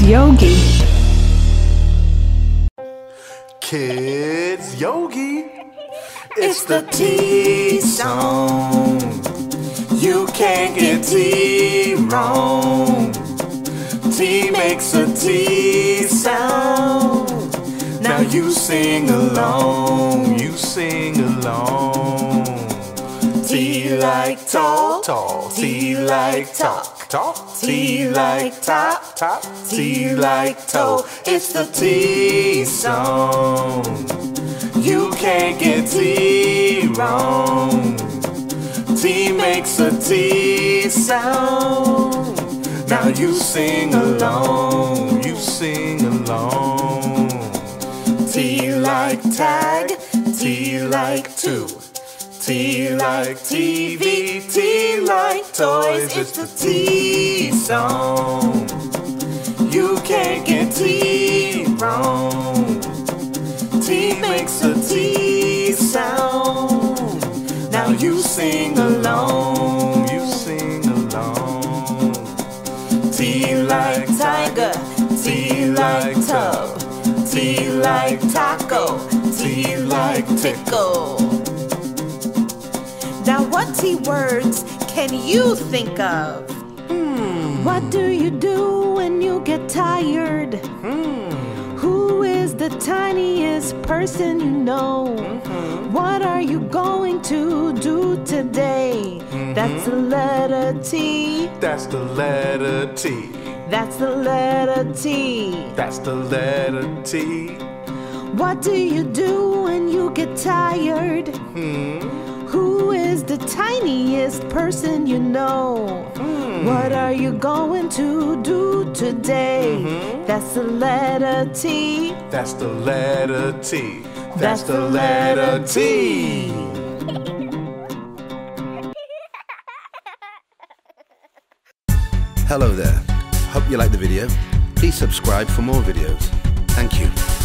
Yogi. Kids Yogi. It's the T song. You can't get T wrong. T makes a T sound. Now you sing along. You sing along. T like tall, tall. T like talk, talk. T like top, top. T like toe. It's the T song. You can't get T wrong. T makes a T sound. Now you sing along. You sing along. T like tag. T like two. T like TV, T like toys. It's the T song. You can't get T wrong. T makes a T sound. Now you sing along. You sing along. T like tiger, T like tub. T like taco, T like tickle. Now what T words can you think of? What do you do when you get tired? Who is the tiniest person you know? What are you going to do today? That's the letter T. That's the letter T. That's the letter T. That's the letter T. What do you do when you get tired? Who is the tiniest person you know? What are you going to do today? That's the letter T. That's the letter T. That's the letter T. Hello there. Hope you like the video. Please subscribe for more videos. Thank you.